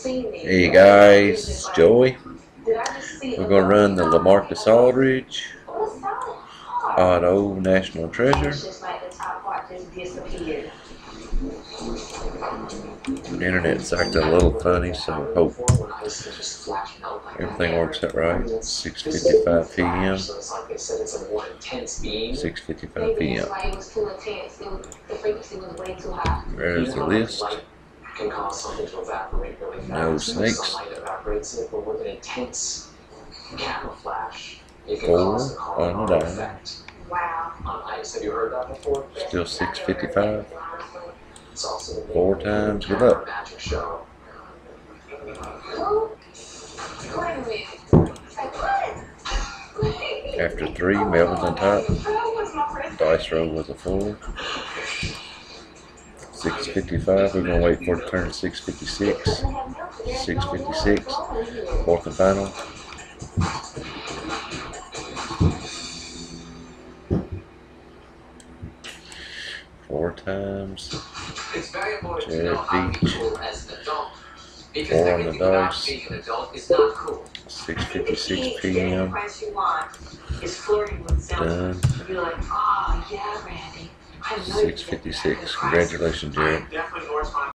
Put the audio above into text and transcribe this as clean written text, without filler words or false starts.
Hey guys, it's Joey. We're going to run the Lamarcus Aldrige Auto National Treasure. The internet's acting a little funny, so I hope everything works out right. 6:55 p.m. 6:55 p.m. There's the list. No snakes. 4 on the dime. Still 6:55. 4 times. Good luck. After 3, Melvin's on top. Dice roll was a 4. 6:55. We're gonna wait for it to turn 6:56. 6:56. 4th and final. Four times. Jared Beach. 4 on the dice. 6:56 p.m. Done. 6:56. Congratulations, Jared.